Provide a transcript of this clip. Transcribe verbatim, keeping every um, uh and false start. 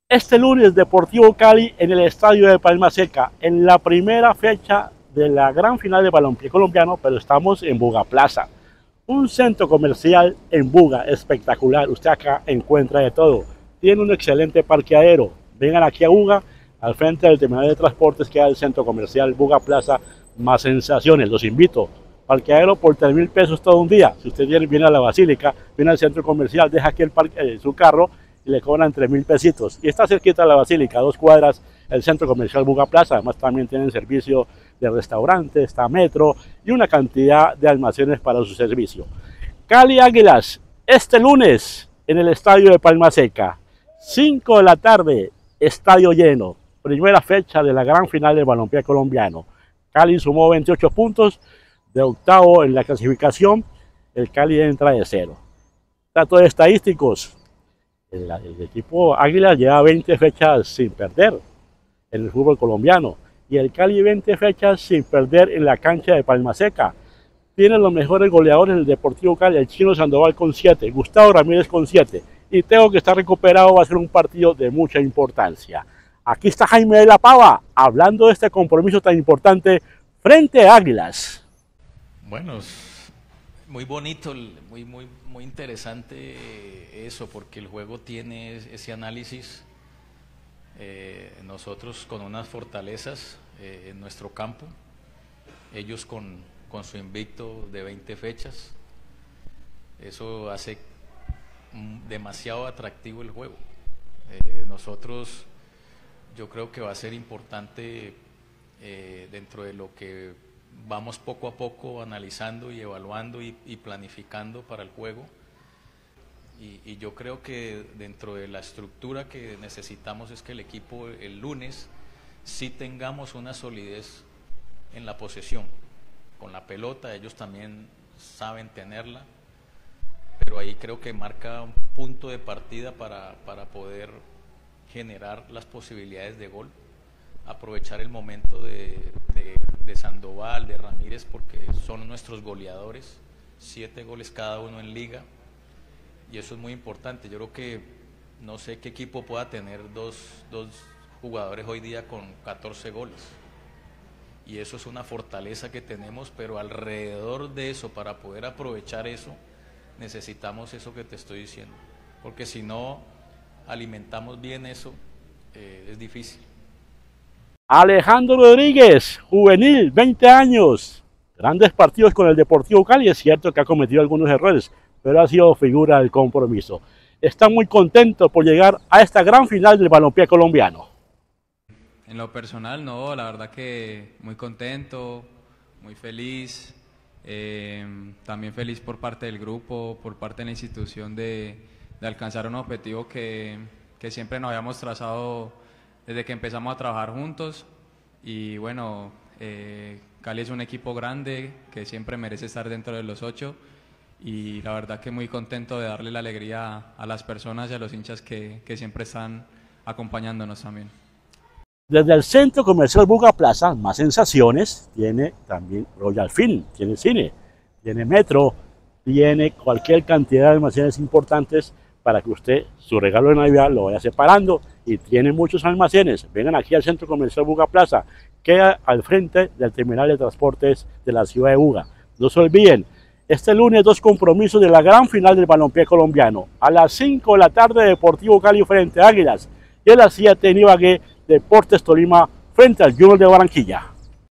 Este lunes, Deportivo Cali en el estadio de Palma Seca, en la primera fecha de la gran final de balompié colombiano, pero estamos en Buga Plaza, un centro comercial en Buga, espectacular. Usted acá encuentra de todo, tiene un excelente parqueadero. Vengan aquí a Buga, al frente del terminal de transportes queda el centro comercial Buga Plaza, más sensaciones. Los invito, parqueadero por tres mil pesos todo un día. Si usted viene, viene a la Basílica, viene al centro comercial, deja aquí el parque, eh, su carro, y le cobran tres mil pesitos. Y está cerquita de la Basílica, dos cuadras, el centro comercial Buga Plaza. Además también tienen servicio de restaurante, está metro y una cantidad de almacenes para su servicio. Cali Águilas, este lunes en el estadio de Palma Seca, cinco de la tarde, estadio lleno, primera fecha de la gran final del balompié colombiano. Cali sumó veintiocho puntos, de octavo en la clasificación, el Cali entra de cero. Datos estadísticos. El, el equipo Águilas lleva veinte fechas sin perder en el fútbol colombiano y el Cali veinte fechas sin perder en la cancha de Palma Seca. Tiene los mejores goleadores del Deportivo Cali, el Chino Sandoval con siete, Gustavo Ramírez con siete y Teo, que está recuperado. Va a ser un partido de mucha importancia. Aquí está Jaime de la Pava hablando de este compromiso tan importante frente a Águilas. Bueno, muy bonito, muy, muy, muy interesante eso, porque el juego tiene ese análisis, eh, nosotros con unas fortalezas eh, en nuestro campo, ellos con, con su invicto de veinte fechas, eso hace demasiado atractivo el juego. Eh, nosotros, yo creo que va a ser importante eh, dentro de lo que vamos poco a poco analizando y evaluando y, y planificando para el juego, y, y yo creo que dentro de la estructura que necesitamos es que el equipo el lunes sí tengamos una solidez en la posesión, con la pelota. Ellos también saben tenerla, pero ahí creo que marca un punto de partida para, para poder generar las posibilidades de gol, aprovechar el momento de, de, de Sandoval, de Ramírez, porque son nuestros goleadores, siete goles cada uno en liga, y eso es muy importante. Yo creo que no sé qué equipo pueda tener dos, dos jugadores hoy día con catorce goles, y eso es una fortaleza que tenemos, pero alrededor de eso, para poder aprovechar eso, necesitamos eso que te estoy diciendo, porque si no alimentamos bien eso, eh, es difícil. Alejandro Rodríguez, juvenil, veinte años, grandes partidos con el Deportivo Cali. Es cierto que ha cometido algunos errores, pero ha sido figura del compromiso. Está muy contento por llegar a esta gran final del balompié colombiano. En lo personal, no, la verdad que muy contento, muy feliz, eh, también feliz por parte del grupo, por parte de la institución de, de alcanzar un objetivo que, que siempre nos habíamos trazado desde que empezamos a trabajar juntos. Y bueno, eh, Cali es un equipo grande que siempre merece estar dentro de los ocho, y la verdad que muy contento de darle la alegría a las personas y a los hinchas que, que siempre están acompañándonos también. Desde el centro comercial Buga Plaza, más sensaciones, tiene también Royal Film, tiene cine, tiene metro, tiene cualquier cantidad de almacenes importantes para que usted su regalo de Navidad lo vaya separando, y tiene muchos almacenes. Vengan aquí al centro comercial Buga Plaza, queda al frente del terminal de transportes de la ciudad de Buga. No se olviden, este lunes dos compromisos de la gran final del balompié colombiano. A las cinco de la tarde, Deportivo Cali frente a Águilas, y a las siete en Ibagué, Deportes Tolima frente al Junior de Barranquilla.